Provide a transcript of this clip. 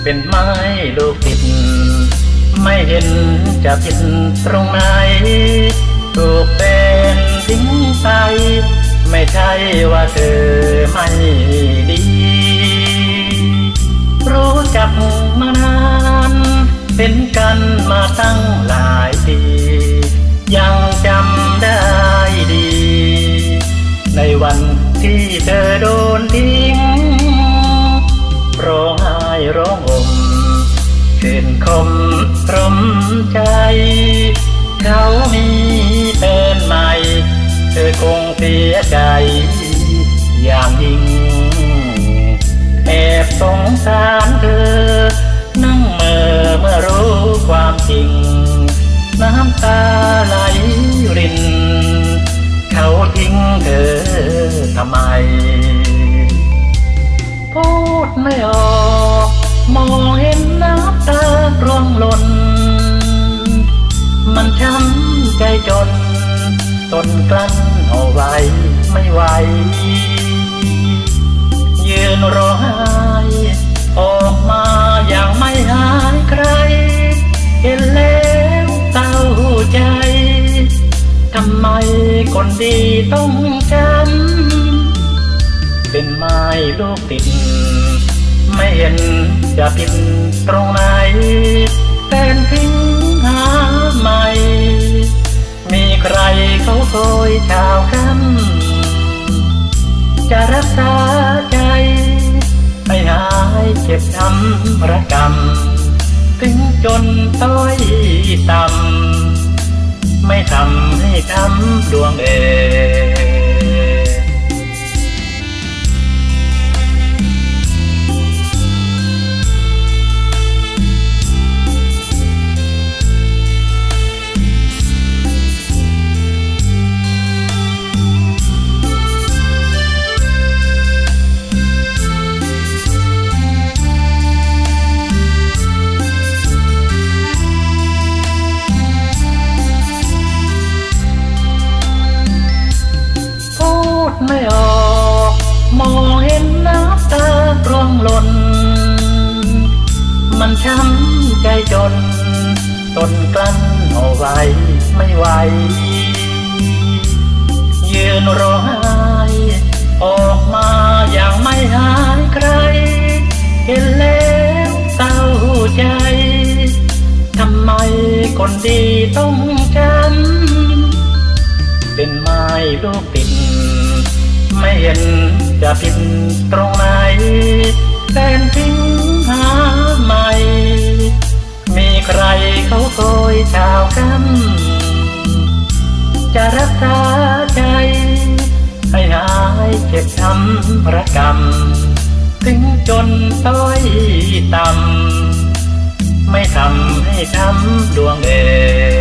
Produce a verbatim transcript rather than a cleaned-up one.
เป็นไม้ลูกติดไม่เห็นจะผิดตรงไหนถูกเป็นทิ้งไปไม่ใช่ว่าเธอไม่ดีรู้จักมานานเป็นกันมาตั้งหลายปียังจำได้ดีในวันที่เธอโดนทิ้งร้องไห้ร้องห่มคืนคมตรมใจเขามีแฟนใหม่เธอคงเสียใจอย่างยิ่งแอบสงสารเธอนั่งเมื่อเมื่อรู้ความจริงน้ำตาไหลรินเขาทิ้งเธอทำไมพูดไม่ออกมองเห็นน้ำตาร่วงหล่นมันช้ำใจจนทนกลั้นเอาไว้ไม่ไหวยืนร้องไห้ออกมาอย่างไม่หายใครเห็นแล้วเศร้าใจทำไมคนดีต้องช้ำเป็นไม้ลูกติดไม่เห็นจะผิดตรงไหนแฟนทิ้งหาใหม่มีใครเขาโอยชาวค่ำจะรักษาใจให้หายเจ็บช้ำระกำถึงจนต้อยต่ำไม่ทำให้ช้ำดวงเอไม่ออกมองเห็นน้ำตาร่วงหล่นมันช้ำใจจนทนกลั้นเอาไว้ไม่ไหวยืนร้องไห้ออกมาอย่างไม่หายใครเห็นแล้วเศร้าใจทำไมคนดีต้องช้ำเป็นไม้ลูกติดไม่เห็นจะผิดตรงไหนแฟนทิ้งหาใหม่มีใครเขาโอยชาวค่ำจะรักษาใจให้หายเจ็บช้ำระกำถึงจนต้อยต่ำไม่ทำให้ช้ำดวงเอ